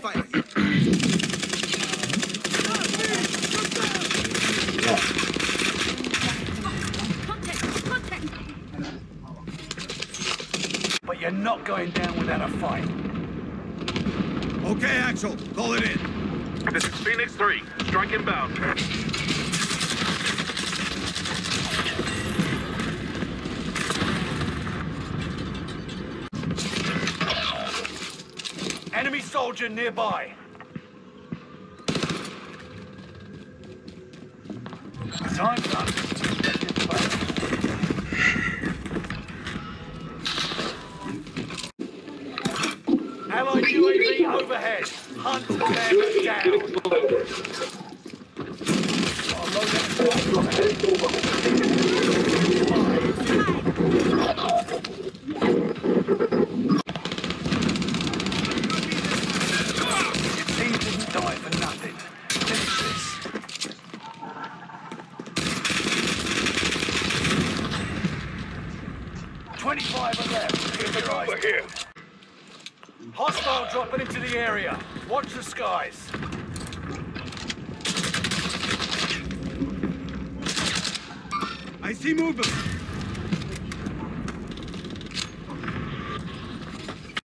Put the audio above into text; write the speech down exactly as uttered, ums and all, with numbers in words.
fire. But you're not going down without a fight. Okay, Axel, call it in. This is Phoenix three. Strike inbound. Enemy soldier nearby. Time's up. Allied U A V overhead. Hunt them down. Your team didn't die for nothing. Finish this. twenty-five are left. Keep your eyes Here. Hostile dropping into the area. Watch the skies. I see movement.